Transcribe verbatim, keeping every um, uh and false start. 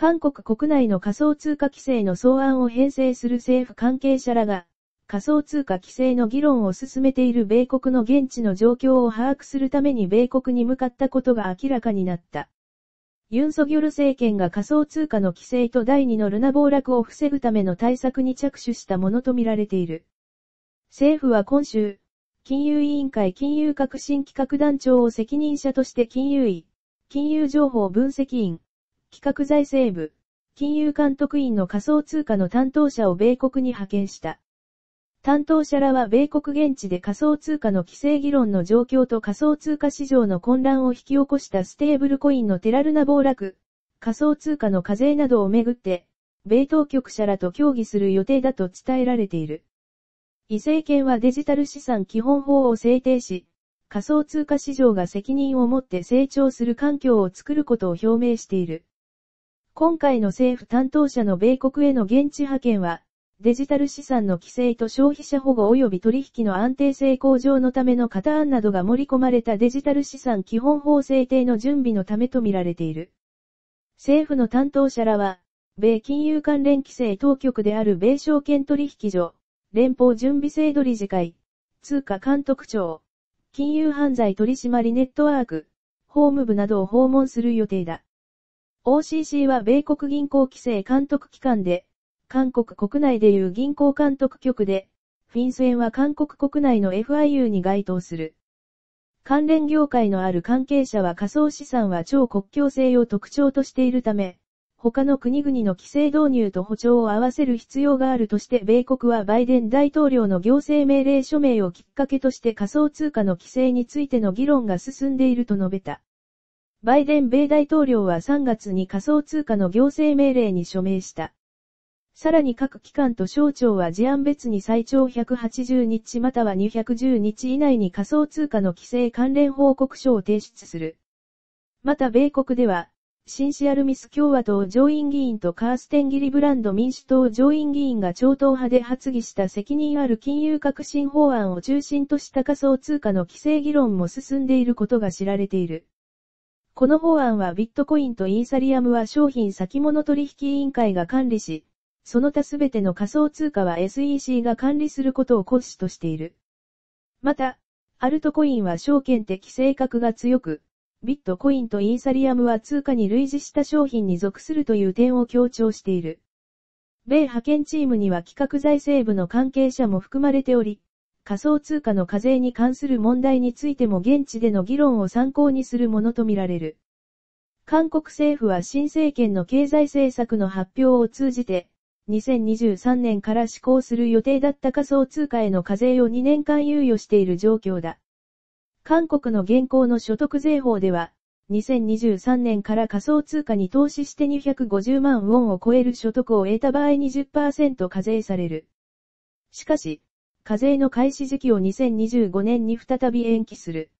韓国国内の仮想通貨規制の草案を編成する政府関係者らが、仮想通貨規制の議論を進めている米国の現地の状況を把握するために米国に向かったことが明らかになった。ユン・ソギョル政権が仮想通貨の規制と第二のルナ暴落を防ぐための対策に着手したものとみられている。政府は今週、金融委員会金融革新企画団長を責任者として金融委、金融情報分析員、企画財政部、金融監督員の仮想通貨の担当者を米国に派遣した。担当者らは米国現地で仮想通貨の規制議論の状況と仮想通貨市場の混乱を引き起こしたステーブルコインのテラルナ暴落、仮想通貨の課税などをめぐって、米当局者らと協議する予定だと伝えられている。イ政権はデジタル資産基本法を制定し、仮想通貨市場が責任を持って成長する環境を作ることを表明している。今回の政府担当者の米国への現地派遣は、デジタル資産の規制と消費者保護及び取引の安定性向上のための型案などが盛り込まれたデジタル資産基本法制定の準備のためとみられている。政府の担当者らは、米金融関連規制当局である米証券取引所、連邦準備制度理事会、通貨監督庁、金融犯罪取締ネットワーク、法務部などを訪問する予定だ。オーシーシー は米国銀行規制監督機関で、韓国国内でいう銀行監督局で、フィンセンは韓国国内の エフアイユー に該当する。関連業界のある関係者は仮想資産は超国境性を特徴としているため、他の国々の規制導入と歩調を合わせる必要があるとして米国はバイデン大統領の行政命令署名をきっかけとして仮想通貨の規制についての議論が進んでいると述べた。バイデン米大統領はさんがつに仮想通貨の行政命令に署名した。さらに各機関と省庁は事案別に最長ひゃくはちじゅうにちまたはにひゃくじゅうにち以内に仮想通貨の規制関連報告書を提出する。また米国では、シンシアルミス共和党上院議員とカーステン・ギリブランド民主党上院議員が超党派で発議した責任ある金融革新法案を中心とした仮想通貨の規制議論も進んでいることが知られている。この法案はビットコインとイーサリアムは商品先物取引委員会が管理し、その他すべての仮想通貨は エスイーシー が管理することを骨子としている。また、アルトコインは証券的性格が強く、ビットコインとイーサリアムは通貨に類似した商品に属するという点を強調している。米派遣チームには企画財政部の関係者も含まれており、仮想通貨の課税に関する問題についても現地での議論を参考にするものとみられる。韓国政府は新政権の経済政策の発表を通じて、にせんにじゅうさんねんから施行する予定だった仮想通貨への課税をにねんかん猶予している状況だ。韓国の現行の所得税法では、にせんにじゅうさんねんから仮想通貨に投資してにひゃくごじゅうまんウォンを超える所得を得た場合 にじゅっパーセント 課税される。しかし、課税の開始時期をにせんにじゅうごねんに再び延期する。